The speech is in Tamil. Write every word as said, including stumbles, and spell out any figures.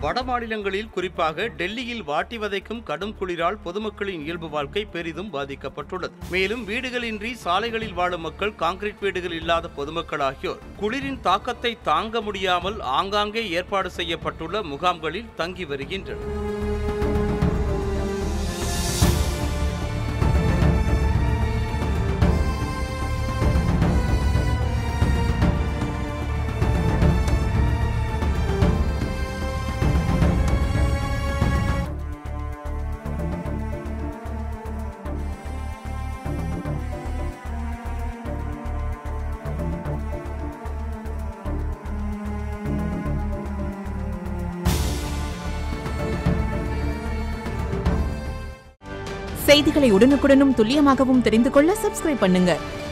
வட மாநிலங்களில் குறிப்பாக டெல்லியில் வாட்டி வதைக்கும் கடும் குளிரால் பொதுமக்களின் இயல்பு வாழ்க்கை பெரிதும் பாதிக்கப்பட்டுள்ளது. மேலும் வீடுகளின்றி சாலைகளில் வாழும் மக்கள், கான்கிரீட் வீடுகள் இல்லாத பொதுமக்கள் ஆகியோர் குளிரின் தாக்கத்தை தாங்க முடியாமல் ஆங்காங்கே ஏற்பாடு செய்யப்பட்டுள்ள முகாம்களில் தங்கி வருகின்றனர். செய்திகளை உடனுக்குடனும் துல்லியமாகவும் தெரிந்து கொள்ள சப்ஸ்கிரைப் பண்ணுங்க.